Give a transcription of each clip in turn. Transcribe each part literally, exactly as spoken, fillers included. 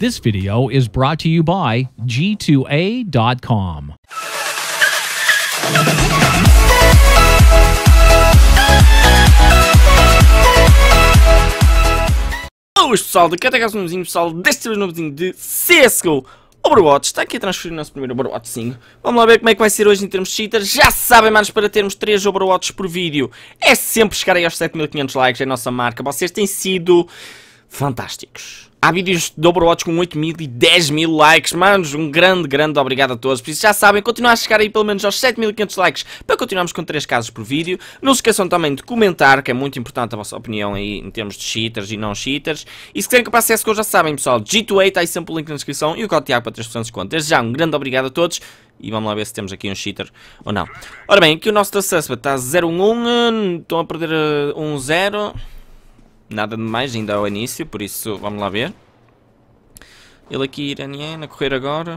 This video is brought to you by G two A dot com. Boas pessoal, daqui até cá um novozinho pessoal, desta vez um novozinho de C S G O. Overwatch, está aqui a transferir o nosso primeiro Overwatch cinco. Vamos lá ver como é que vai ser hoje em termos de cheaters. Já sabem, manos, para termos três Overwatches por vídeo é sempre chegar aí aos sete mil e quinhentos likes, é a nossa marca. Vocês têm sido fantásticos. Há vídeos de Overwatch com oito mil e dez mil likes, manos, um grande, grande obrigado a todos. Por isso já sabem, continuar a chegar aí pelo menos aos sete mil e quinhentos likes para continuarmos com três casos por vídeo. Não se esqueçam também de comentar, que é muito importante a vossa opinião aí em termos de cheaters e não cheaters. E se quiserem comprar C S G O já sabem, pessoal, G dois A está aí sempre o link na descrição e o código Tiago para três por cento de desconto. Desde já, um grande obrigado a todos. E vamos lá ver se temos aqui um cheater ou não. Ora bem, aqui o nosso da Suspect está zero um um, estão a perder um zero. Nada de mais, ainda ao início, por isso vamos lá ver. Ele aqui, iraniano, a correr agora.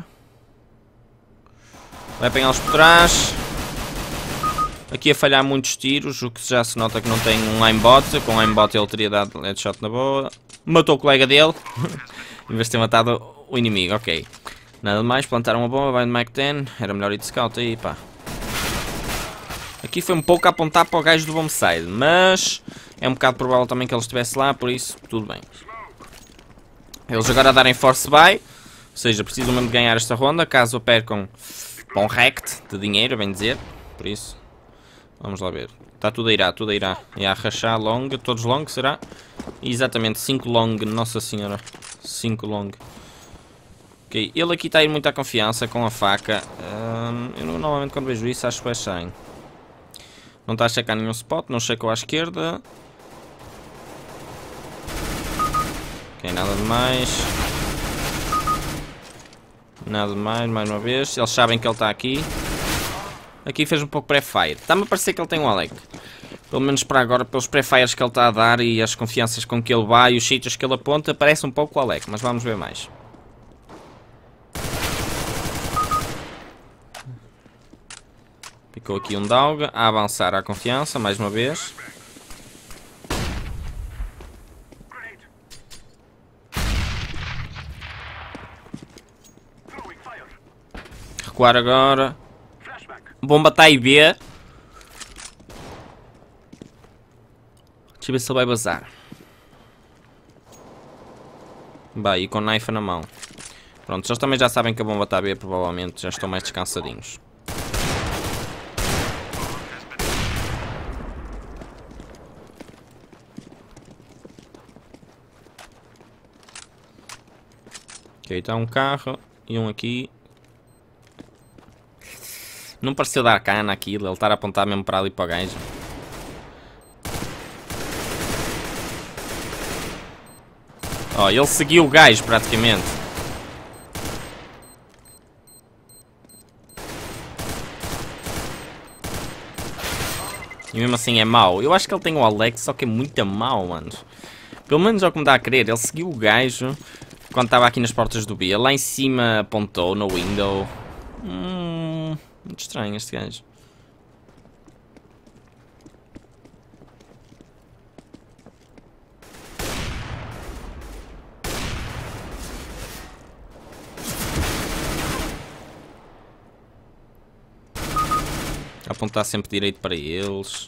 Vai apanhá-los por trás. Aqui a falhar muitos tiros, o que já se nota que não tem um aimbot. Com um aimbot ele teria dado headshot na boa. Matou o colega dele. Em vez de ter matado o inimigo, ok. Nada de mais, plantaram uma bomba, vai no Mac dez. Era melhor ir de scout aí, pá. Aqui foi um pouco a apontar para o gajo do bombside, mas é um bocado provável também que ele estivesse lá, por isso tudo bem. Eles agora a darem force buy, ou seja, precisam mesmo de ganhar esta ronda, caso a percam para um rect de dinheiro, bem dizer. Por isso, vamos lá ver. Está tudo a irá, tudo a irá. E a rachar long, todos long, será? E exatamente, cinco long, nossa senhora. cinco long. Ok, ele aqui está a ir muito à confiança com a faca. Hum, eu normalmente quando vejo isso acho que é shine. Não está a checar nenhum spot, não checou à esquerda. Ok, nada de mais. Nada de mais, mais uma vez. Eles sabem que ele está aqui. Aqui fez um pouco pré-fire. Está-me a parecer que ele tem um Alec. Pelo menos para agora, pelos pré-fires que ele está a dar e as confianças com que ele vai e os sítios que ele aponta, parece um pouco o Alec, mas vamos ver mais. Ficou aqui um Dog a avançar à confiança, mais uma vez. Recuar agora. Bomba está aí B. Deixa eu ver se ele vai bazar. Vai, e com knife na mão. Pronto, eles também já sabem que a bomba está B, provavelmente já estão mais descansadinhos. Ok, está um carro e um aqui. Não pareceu dar cana aquilo, ele estar a apontar mesmo para ali para o gajo. Ó, oh, ele seguiu o gajo praticamente. E mesmo assim é mau. Eu acho que ele tem o Alex, só que é muito mau, mano. Pelo menos é o que me dá a crer, ele seguiu o gajo. Quando estava aqui nas portas do B, lá em cima apontou no window. Hum, muito estranho este gajo. Apontar sempre direito para eles.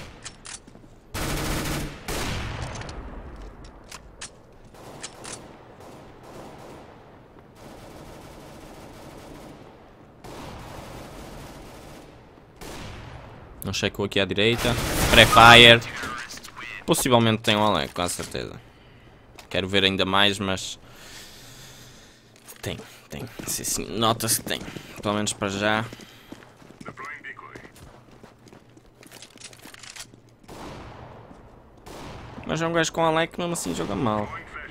Não checou aqui à direita. Pré-fire. Possivelmente tem um Alec, com certeza. Quero ver ainda mais, mas... Tem, tem. Nota-se que tem. Pelo menos para já. Mas é um gajo com Alec, mesmo assim joga mal.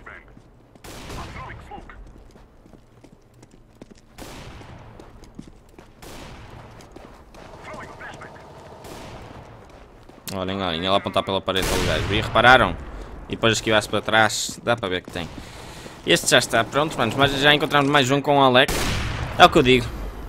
Olhem, olhem, ele apontar pela parede do gajo. E repararam? E depois esquivar-se para trás. Dá para ver que tem. Este já está pronto, manos. Mas já encontramos mais um com o Alec. É o que eu digo.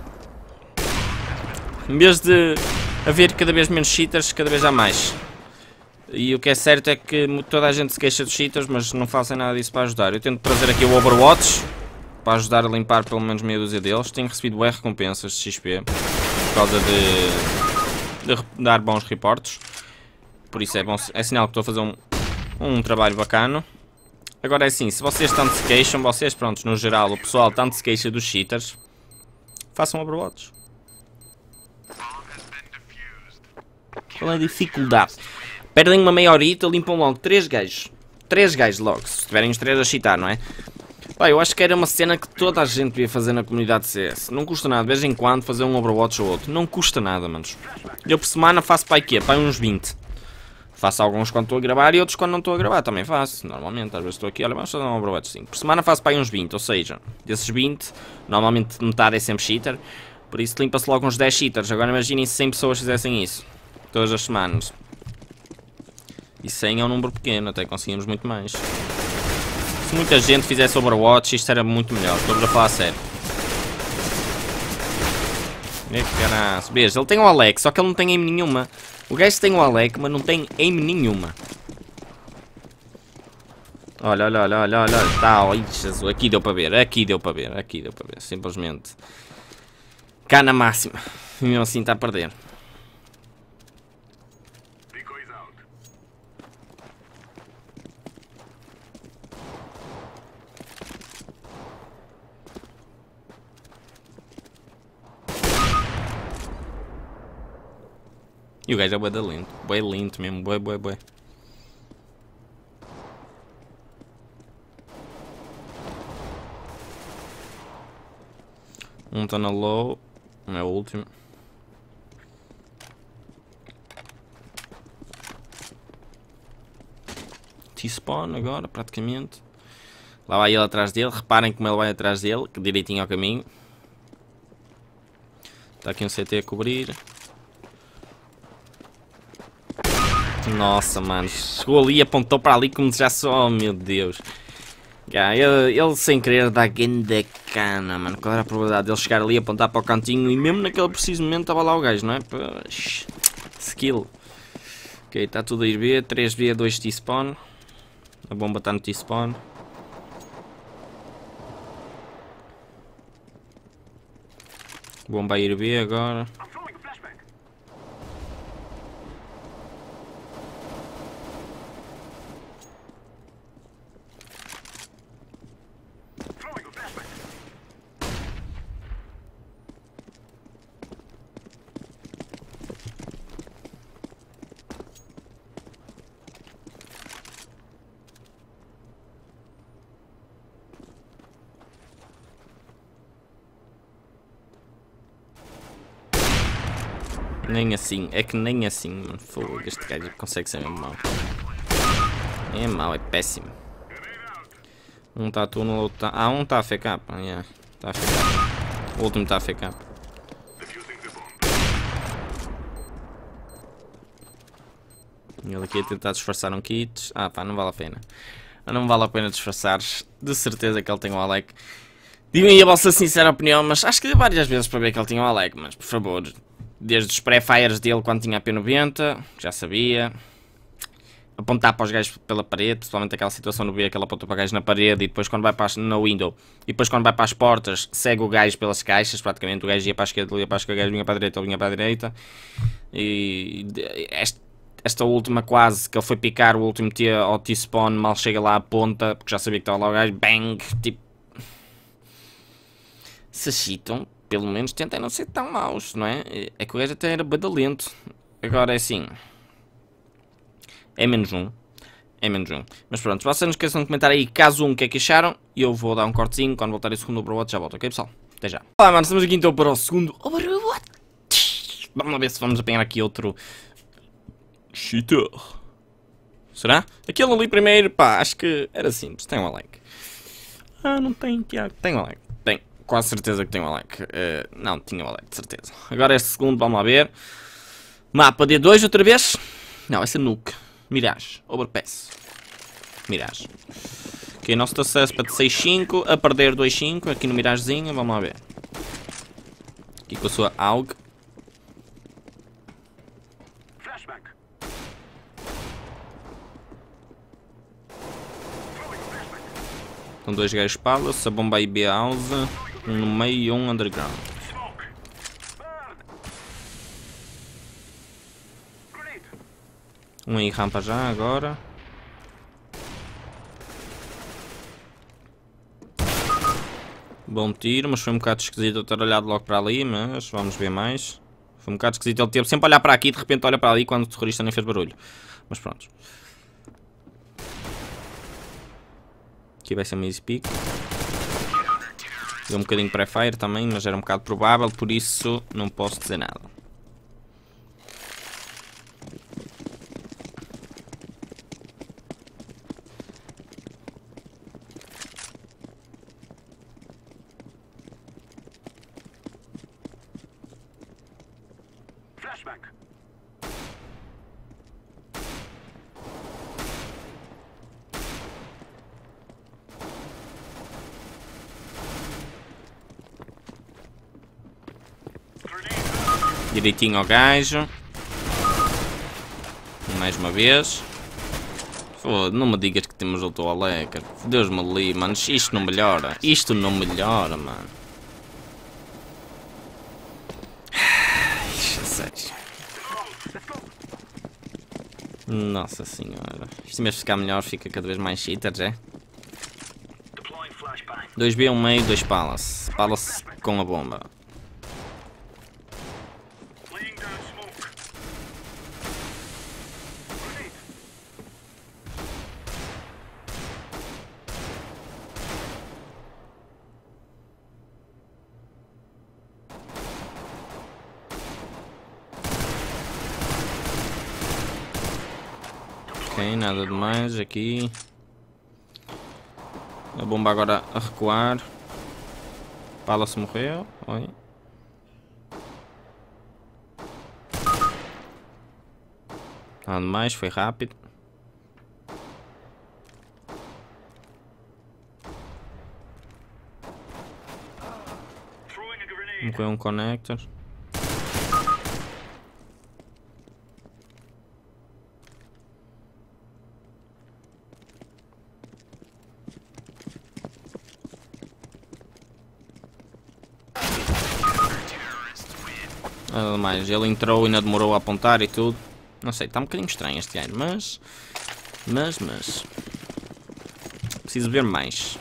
Em vez de haver cada vez menos cheaters, cada vez há mais. E o que é certo é que toda a gente se queixa dos cheaters, mas não fazem nada disso para ajudar. Eu tento trazer aqui o Overwatch. para ajudar a limpar pelo menos meia dúzia deles. Tenho recebido bué recompensas de X P por causa de, de dar bons reportes. Por isso é, bom, é sinal que estou a fazer um, um trabalho bacana. Agora é assim, se vocês tanto se queixam, vocês, prontos, no geral, o pessoal tanto se queixa dos cheaters, façam Overwatch. Qual é a dificuldade? Perdem uma meia horita, limpam logo três gajos. três gajos logo, se tiverem os três a cheatar, não é? Pá, eu acho que era uma cena que toda a gente devia fazer na comunidade C S. Não custa nada, de vez em quando, fazer um Overwatch ou outro. Não custa nada, manos. Eu por semana faço para quê? Para uns vinte. Faço alguns quando estou a gravar e outros quando não estou a gravar. Também faço, normalmente. Às vezes estou aqui, olha, vamos fazer um Overwatch cinco. Por semana faço para aí uns vinte, ou seja, desses vinte, normalmente metade é sempre cheater. Por isso limpa-se logo uns dez cheaters. Agora imaginem se cem pessoas fizessem isso. Todas as semanas. E cem é um número pequeno, até conseguimos muito mais. Se muita gente fizesse Overwatch, isto era muito melhor. Estou-vos a falar a sério. É que caralho. Veja, ele tem o Alex, só que ele não tem aim nenhuma. O gajo tem o Alex, mas não tem aim nenhuma. Olha, olha, olha, olha, olha. Tá, ai, Jesus. Aqui deu para ver, aqui deu para ver, aqui deu para ver. Simplesmente. Cá na máxima. E mesmo assim está a perder. E o gajo é bué da lento, bué lento mesmo, bué, bué, bué. Um tá na low, um é o último. T-spawn agora, praticamente. Lá vai ele atrás dele, reparem como ele vai atrás dele, que direitinho ao caminho. Está aqui um C T a cobrir. Nossa, mano, chegou ali e apontou para ali como já só, oh meu Deus. Yeah, ele, ele sem querer dá grande cana, mano. Qual era a probabilidade dele chegar ali e apontar para o cantinho e mesmo naquele preciso momento estava lá o gajo, não é? Poxa, skill. Ok, está tudo a ir B, três B, dois T-spawn. A bomba está no T-spawn. Bomba a ir B agora. Nem assim, é que nem assim, mano. Fogo, este gajo consegue ser mesmo mau. É mau, é péssimo. Um está túnel, outro está. Ah, um está a F K. Yeah, está a F K. O último está a F K. E ele aqui a tentar disfarçar um kit. Ah, pá, não vale a pena. Não vale a pena disfarçar. De certeza que ele tem o Alec. Digam-me a vossa sincera opinião, mas acho que deu várias vezes para ver que ele tinha o Alec, mas por favor. Desde os pré-fires dele quando tinha a P noventa, já sabia. Apontar para os gajos pela parede, principalmente aquela situação no B que ele apontou para o gajo na parede e depois quando vai para as, na window e depois quando vai para as portas segue o gajo pelas caixas, praticamente o gajo ia para a esquerda, ele ia para a esquerda, o gajo vinha para a direita, ele vinha para a direita. E esta, esta última quase, que ele foi picar o último T ao T-spawn, mal chega lá à ponta, porque já sabia que estava lá o gajo, bang, tipo... Se chitam, pelo menos tentem não ser tão maus, não é? É que o gajo até era badalento. Agora é assim... É menos um. É menos um. Mas pronto, vocês não esqueçam de comentar aí caso um o que é que acharam. E eu vou dar um cortezinho. Quando voltar o segundo Overwatch já volto, ok pessoal? Até já. Olá mano, estamos aqui então para o segundo Overwatch. Vamos lá ver se vamos apanhar aqui outro... cheater. Será? Aquele ali primeiro, pá, acho que era simples. Tem um Alec. Ah, não tem, Tiago. Tem um Alec. Tem. Quase certeza que tem um Alec. Uh, não, tinha um Alec, de certeza. Agora este segundo, vamos lá ver. Mapa D dois outra vez. Não, essa é Nuke. Mirage. Overpass. Mirage. Ok, nosso sucesso para seis cinco. A perder dois cinco. Aqui no Miragezinho. Vamos lá ver. Aqui com a sua A U G. Estão dois gajos palace, a bomba aí B house, um no meio e um underground. Um aí rampa já agora. Bom tiro, mas foi um bocado esquisito eu ter olhado logo para ali, mas vamos ver mais. Foi um bocado esquisito ele ter sempre a olhar para aqui e de repente olha para ali quando o terrorista nem fez barulho. Mas pronto. Aqui vai ser uma easy pick. Deu um bocadinho pré-fire também, mas era um bocado provável, por isso não posso dizer nada. Flashback. Direitinho ao gajo. Mais uma vez. Foda, não me digas que temos outro Aleca. Deus me livre, mano. Isto não melhora. Isto não melhora, mano. Nossa senhora. Isto mesmo ficar melhor, fica cada vez mais cheaters, é? dois B, um meio, dois palace. Palace com a bomba. Ok, nada demais aqui. A bomba agora a recuar. Palace morreu. Oi. Nada demais, foi rápido. Morreu um connector. Nada mais, ele entrou e ainda demorou a apontar e tudo. Não sei, está um bocadinho estranho este gajo, mas... Mas, mas... Preciso ver mais.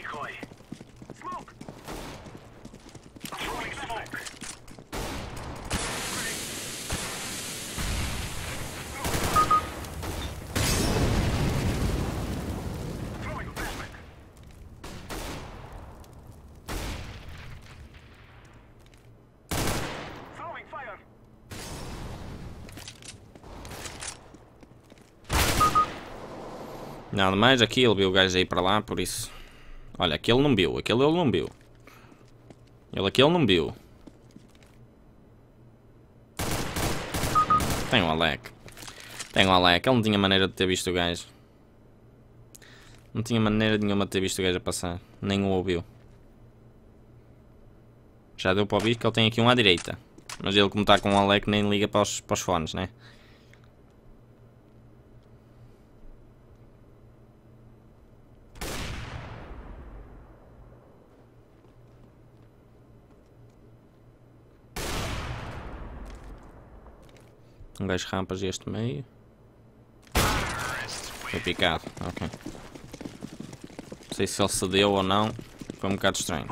Nada mais, aqui ele viu o gajo aí para lá, por isso... Olha, aquele não viu, aquele ele não viu. Ele aquele não viu. Tem um Alec. Tem um Alec, ele não tinha maneira de ter visto o gajo. Não tinha maneira nenhuma de ter visto o gajo a passar. Nem o ouviu. Já deu para ouvir que ele tem aqui um à direita. Mas ele, como está com um Alec, nem liga para os, para os fones, né? Um gajo rampas este meio. Foi picado, ok. Não sei se ele cedeu ou não. Foi um bocado estranho.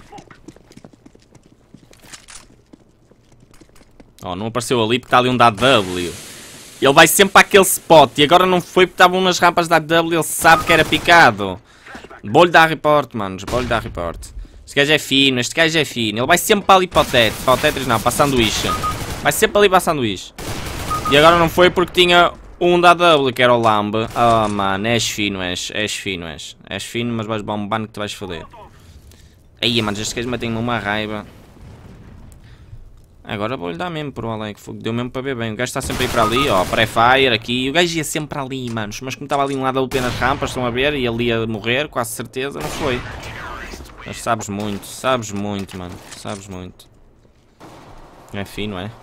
Oh, não apareceu ali porque está ali um da W. Ele vai sempre para aquele spot. E agora não foi porque estavam nas rampas da W. Ele sabe que era picado. Vou-lhe dar report, manos. Vou-lhe dar report. Este gajo é fino, este gajo é fino. Ele vai sempre para ali para o Tetris. Para o Tetris não, para a sanduíche. Vai sempre ali para a sanduíche. E agora não foi porque tinha um da W, que era o Lambe. Oh, mano, és fino, és, és fino, és. És fino, mas vais levar um ban que te vais foder. Aí, mano, este gajo me tem uma raiva. Agora vou-lhe dar mesmo por o Alec, deu mesmo para ver bem. O gajo está sempre aí para ali, ó, pré-fire aqui. O gajo ia sempre para ali, manos. Mas como estava ali um lado apenas rampas, estão a ver, e ele ia morrer, quase certeza, não foi. Mas sabes muito, sabes muito, mano. Sabes muito. É fino, é?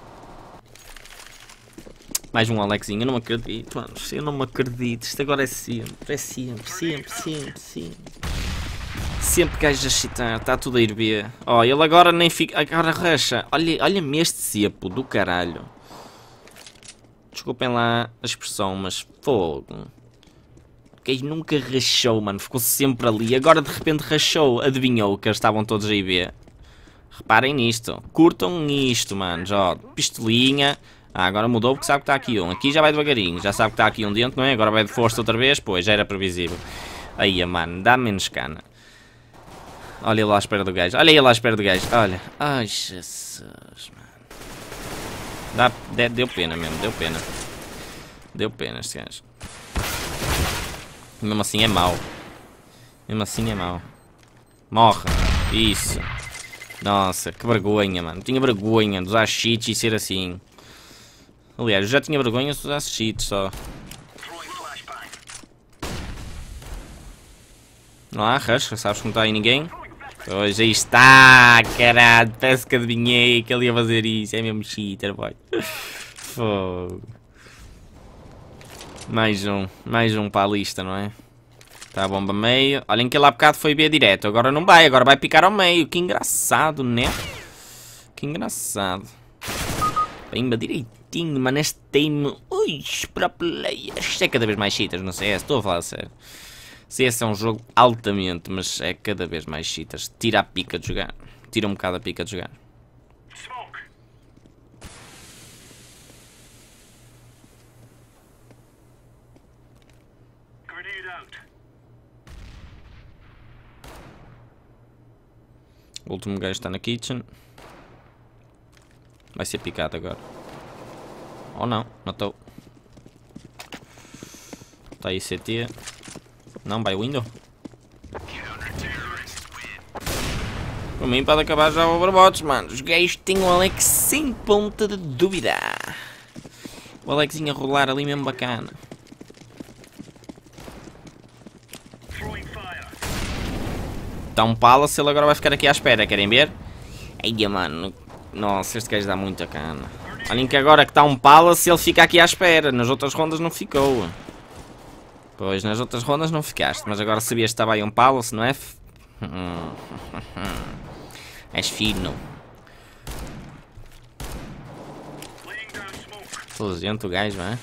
Mais um Alexinho, eu não me acredito, mano. Eu não me acredito. Isto agora é sempre, é sempre, sempre, sempre, sempre. Sempre gajos a chitar, está tudo a ir B. Ó, ele agora nem fica... Agora racha. Olha, olha-me este cepo do caralho. Desculpem lá a expressão, mas fogo. O gajo nunca rachou, mano. Ficou sempre ali. Agora de repente rachou. Adivinhou que eles estavam todos a ir B. Reparem nisto. Curtam isto, mano. Ó, pistolinha. Ah, agora mudou porque sabe que está aqui um. Aqui já vai devagarinho. Já sabe que está aqui um dentro, não é? Agora vai de força outra vez. Pois, já era previsível. Aí, mano. Dá menos cana. Olha ele lá à espera do gajo. Olha ele lá à espera do gajo. Olha. Ai, Jesus, mano. Dá, de, deu pena mesmo. Deu pena. Deu pena este gajo. Mesmo assim é mau. Mesmo assim é mau. Morre. Isso. Nossa, que vergonha, mano. Tinha vergonha de usar cheats e ser assim. Aliás, eu já tinha vergonha de usar cheats só. Não há rush, sabes que não está aí ninguém? Pois aí está, caralho. Parece que adivinhei que ele ia fazer isso. É mesmo cheater, boy. Fogo. Mais um. Mais um para a lista, não é? Está a bomba meio. Olhem que ele há bocado foi B direto. Agora não vai, agora vai picar ao meio. Que engraçado, né? Que engraçado. Pimba direitinho, mano. Este time. Ui, para players. Isto é cada vez mais cheaters, não sei. Estou a falar a sério. C S é um jogo altamente, mas é cada vez mais cheaters. Tira a pica de jogar. Tira um bocado a pica de jogar. O último gajo está na kitchen. Vai ser picado agora. Ou não, matou. Está aí C T. Não, vai window. Por mim pode acabar já o Overwatch, mano. Os gajos têm o Alex sem ponta de dúvida. O Alexinho a rolar ali mesmo bacana. Está um Palace, ele agora vai ficar aqui à espera. Querem ver? Eia, mano. Nossa, este gajo dá muita cana. Olhem que agora que está um Palace, ele fica aqui à espera. Nas outras rondas não ficou. Pois, nas outras rondas não ficaste, mas agora sabias que estava aí um Palace, não é? És fino. Inteligente o gajo, não é?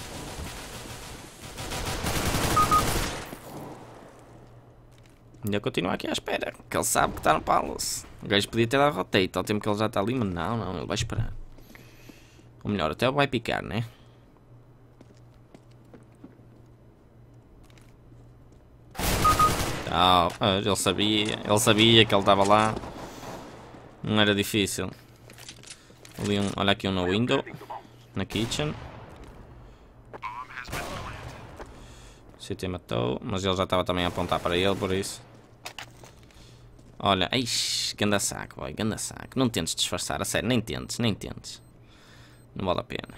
Ainda continua aqui à espera, que ele sabe que está no Palace. O gajo podia ter dado rotate ao tempo que ele já está ali, mas não, não, ele vai esperar. Ou melhor, até ele vai picar, né? Oh, ele sabia, ele sabia que ele estava lá. Não era difícil. Ali um, olha aqui um no window. Na kitchen. C T matou, mas ele já estava também a apontar para ele, por isso. Olha, ixi, ganda saco, boy, ganda saco. Não tentes disfarçar, a sério, nem tentes, nem tentes. Não vale a pena.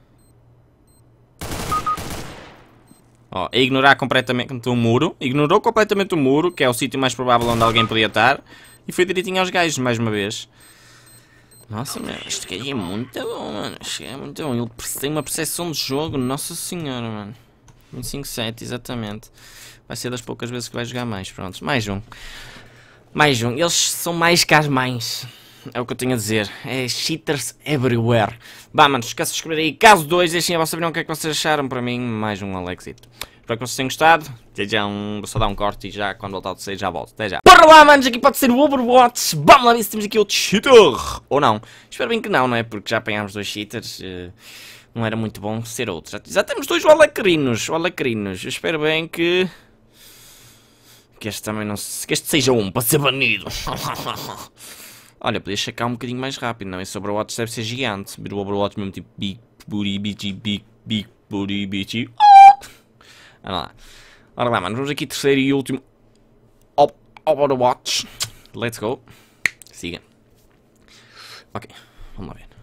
Ó, é ignorar completamente o muro. Ignorou completamente o muro, que é o sítio mais provável onde alguém podia estar. E foi direitinho aos gajos, mais uma vez. Nossa, meu, este gajo é muito bom, mano. Este gajo é muito bom. Ele tem uma percepção de jogo, nossa senhora, mano. vinte e cinco sete, exatamente. Vai ser das poucas vezes que vai jogar mais, pronto. Mais um. Mais um. Eles são mais que as mães. É o que eu tenho a dizer. É cheaters everywhere. Bah, mano, esquece de escrever aí. Caso dois, deixem a vossa opinião o que é que vocês acharam. Para mim, mais um Alexito. Espero que vocês tenham gostado. Até já um... Vou só dar um corte e já, quando voltar ao terceiro, já volto. Até já. Bora lá, manos. Aqui pode ser o Overwatch. Vamos lá ver se temos aqui outro cheater. Ou não. Espero bem que não, não é? Porque já apanhámos dois cheaters. Uh, não era muito bom ser outro. Já, já temos dois alacrinos. Alacrinos. Eu espero bem que... Que este também não... Que este seja um para ser banido. Olha, podia checar um bocadinho mais rápido, não? Esse Overwatch deve ser gigante. Ver o Overwatch mesmo tipo Big Booty Bitchy Big Big Booty Bitchy. Olha lá. Olha lá, mano. Vamos aqui terceiro e último Overwatch. Let's go. Siga. Ok. Vamos lá ver.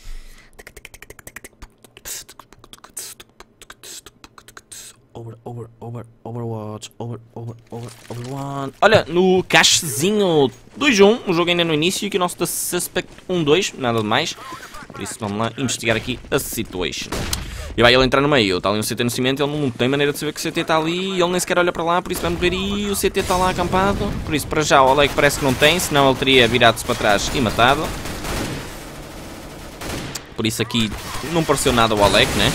Over, over, over, Overwatch, over, over, over, Overwatch. Olha, no cachezinho dois a um, o jogo ainda no início, e aqui o nosso da Suspect um dois, nada de mais. Por isso vamos lá investigar aqui a situation. E vai ele entrar no meio, está ali um C T no cimento, ele não tem maneira de saber que o C T está ali, e ele nem sequer olha para lá, por isso vai morrer e o C T está lá acampado. Por isso, para já, o Oleg parece que não tem, senão ele teria virado-se para trás e matado. Por isso aqui não pareceu nada o Oleg, né?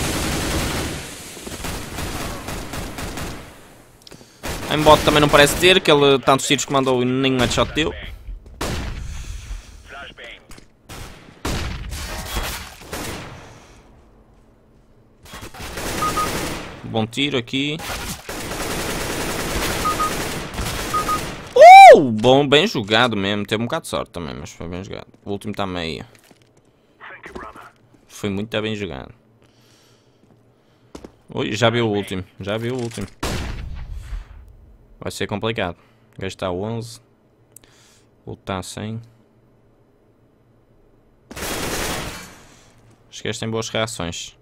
Aimbot também não parece ter, que ele tantos tiros que mandou e nenhum headshot deu. Bom tiro aqui. Uh! Bom, bem jogado mesmo. Teve um bocado de sorte também, mas foi bem jogado. O último está meio. Foi muito bem jogado. Ui, já viu o último. Já viu o último. Vai ser complicado. O gajo está a onze. O outro está a cem. Os gajos têm boas reações.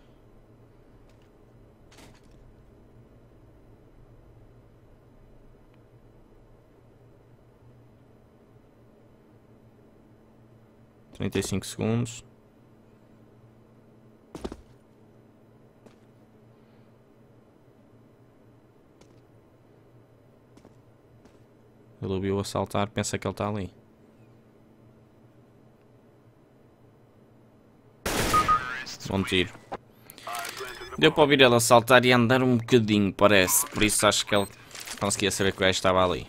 trinta e cinco segundos. Ele ouviu assaltar, pensa que ele está ali. Bom tiro. Deu para ouvir ele assaltar e andar um bocadinho, parece. Por isso acho que ele conseguia saber que o gajo estava ali.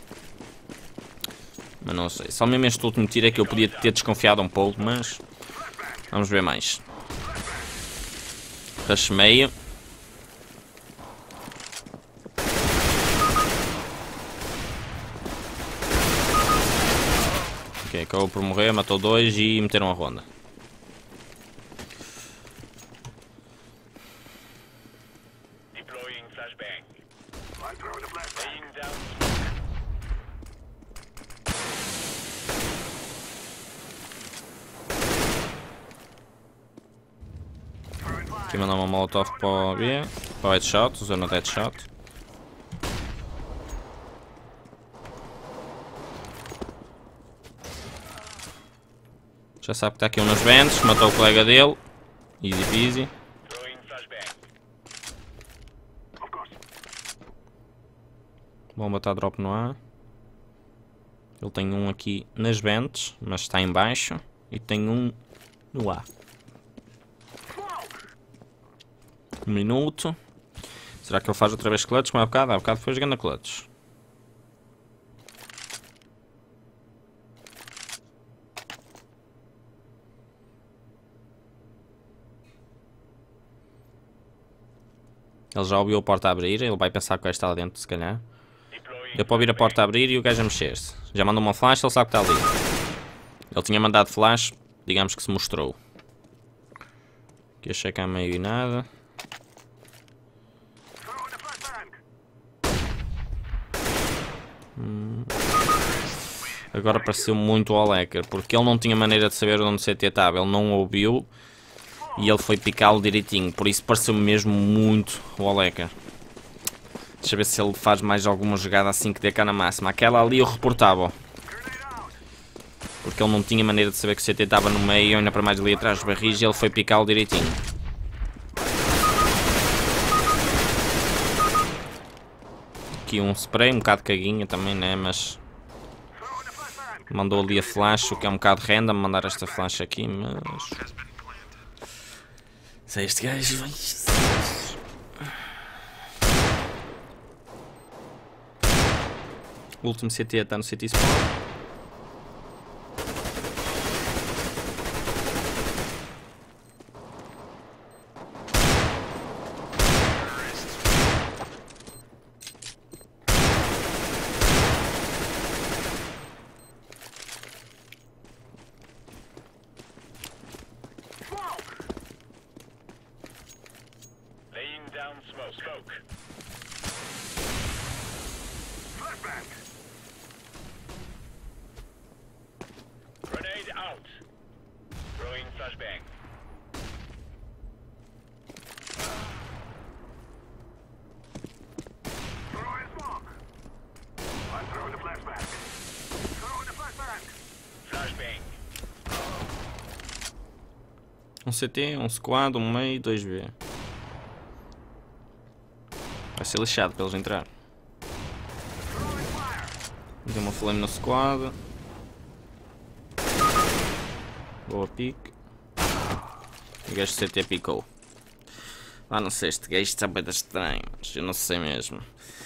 Mas não sei. Só mesmo este último tiro é que eu podia ter desconfiado um pouco, mas... Vamos ver mais. Rush meio. Ok, acabou por morrer, matou dois e meteram a ronda. Aqui mandar uma molotov para o B, para o headshot, usando o headshot. Já sabe que está aqui um nos ventos, matou o colega dele. Easy peasy. Bomba está drop no A. Ele tem um aqui nas ventos, mas está em baixo. E tem um no A. Um minuto. Será que ele faz outra vez clutch como há bocado? Há bocado foi jogando a clutch. Ele já ouviu a porta a abrir, ele vai pensar que o gajo está lá dentro, se calhar. Deu para ouvir a porta a abrir e o gajo a mexer-se. Já mandou uma flash, ele sabe que está ali. Ele tinha mandado flash, digamos que se mostrou. Aqui a checar meio e nada. Hum. Agora pareceu muito ao Lecker, porque ele não tinha maneira de saber onde o C T estava, ele não ouviu. E ele foi picá-lo direitinho, por isso pareceu mesmo muito o Lecker. Deixa eu ver se ele faz mais alguma jogada assim que dê cá na máxima. Aquela ali eu reportava. Porque ele não tinha maneira de saber que o C T estava no meio, ainda para mais ali atrás dos barris, e ele foi picá-lo direitinho. Aqui um spray, um bocado de caguinha também, né, mas... Mandou ali a flash, o que é um bocado random, mandar esta flash aqui, mas... Se este gajo vai... O último C T está no C T spawn. Um C T, um squad, um meio, dois B. Vai ser lixado para eles entrar. Tem uma flame no squad. Boa pique. O gajo C T picou. Ah, não sei, este gajo está bem estranho. Eu não sei mesmo.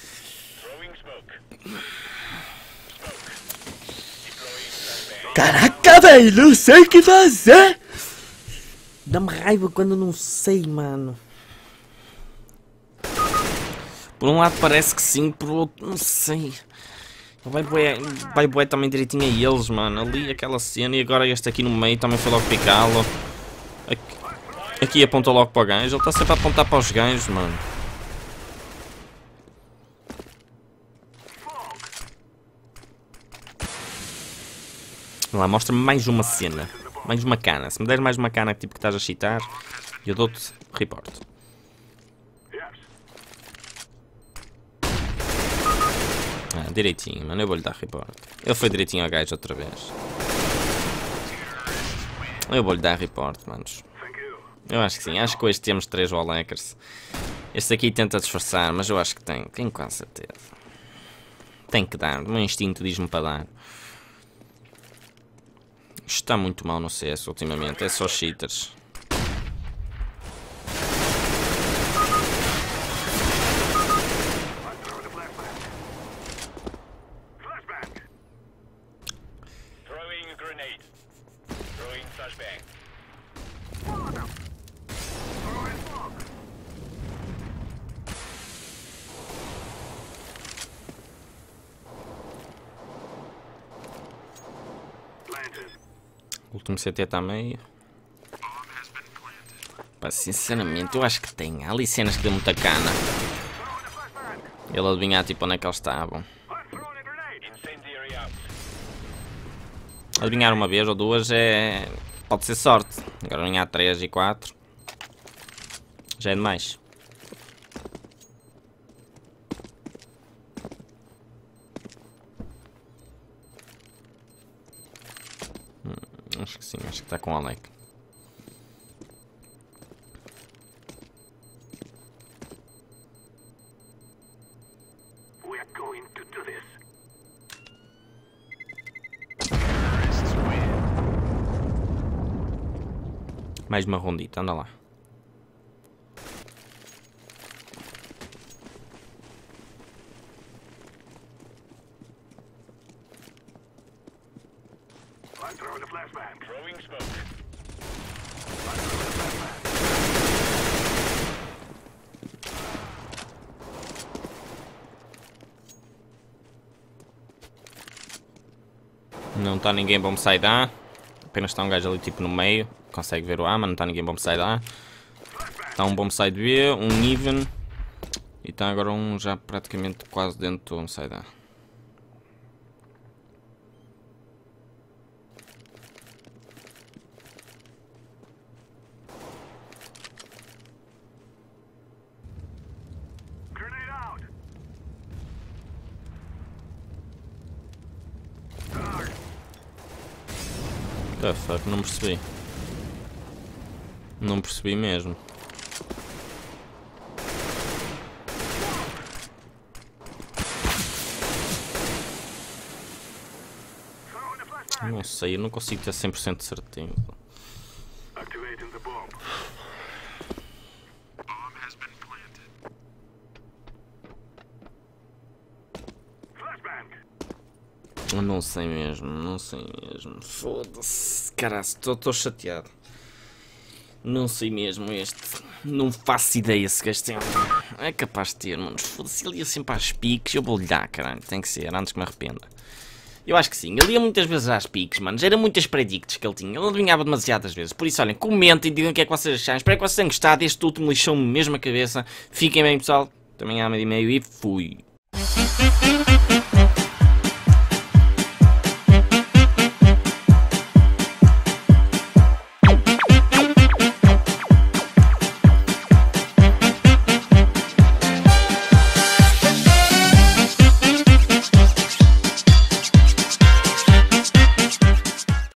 Caraca, velho, não sei o que fazer. Dá-me raiva quando não sei, mano. Por um lado parece que sim, por outro não sei. Vai bué, vai bué também direitinho a eles, mano. Ali aquela cena e agora este aqui no meio também foi logo picá-lo. Aqui, aqui aponta logo para o ganjo. Ele está sempre a apontar para os ganjos, mano. Lá, mostra-me mais uma cena. Mais uma cana. Se me deres mais uma cana tipo que estás a cheatar, eu dou-te report. Ah, direitinho, mano. Eu vou-lhe dar report. Ele foi direitinho ao gajo outra vez. Eu vou-lhe dar report, manos. Eu acho que sim. Acho que hoje temos três wallhackers. Este aqui tenta disfarçar, mas eu acho que tem. Tenho quase certeza. Tem que dar. O meu instinto diz-me para dar. Isto está muito mal no C S ultimamente. É só cheaters. O último C T está meio. Pá, sinceramente, eu acho que tem. Há ali cenas que deu muita cana. Ele adivinhar tipo onde é que eles estavam. Adivinhar uma vez ou duas é... pode ser sorte. Agora adivinhar três e quatro já é demais. Acho que sim, acho que está com o Alec. Mais uma rondita, anda lá. Não está ninguém bom side A. Apenas está um gajo ali tipo no meio. Consegue ver o A, mas não está ninguém bom side A. Está um bom side B, um even. E está agora um já praticamente quase dentro do side A. The fuck, não percebi. Não percebi mesmo. Não sei, eu não consigo ter cem por cento certinho. Eu não sei mesmo, não sei mesmo. Foda-se, caralho, estou chateado. Não sei mesmo este. Não faço ideia se gajo tem. É capaz de ter, mano. Foda-se, ele ia sempre às piques. Eu vou-lhe dar, caralho. Tem que ser, antes que me arrependa. Eu acho que sim. Ele ia muitas vezes às piques, mano. Já eram muitas predicts que ele tinha. Ele adivinhava demasiadas vezes. Por isso, olhem, comentem, digam o que é que vocês acharam. Espero que vocês tenham gostado deste último lixão mesmo a cabeça. Fiquem bem, pessoal. Também há meio e meio e fui.